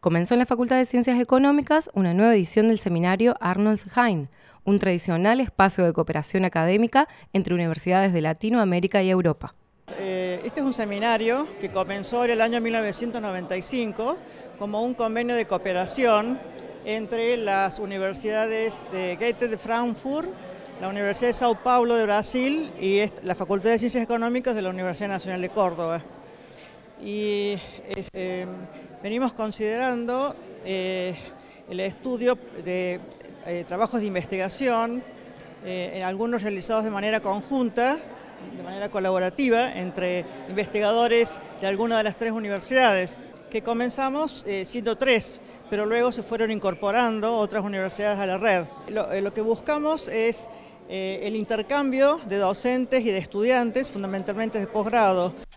Comenzó en la Facultad de Ciencias Económicas una nueva edición del seminario Arnolds Hain, un tradicional espacio de cooperación académica entre universidades de Latinoamérica y Europa. Este es un seminario que comenzó en el año 1995 como un convenio de cooperación entre las universidades de Goethe de Frankfurt, la Universidad de Sao Paulo de Brasil y la Facultad de Ciencias Económicas de la Universidad Nacional de Córdoba. Y venimos considerando el estudio de trabajos de investigación, en algunos realizados de manera conjunta, de manera colaborativa, entre investigadores de alguna de las tres universidades, que comenzamos siendo tres, pero luego se fueron incorporando otras universidades a la red. Lo que buscamos es el intercambio de docentes y de estudiantes, fundamentalmente de posgrado.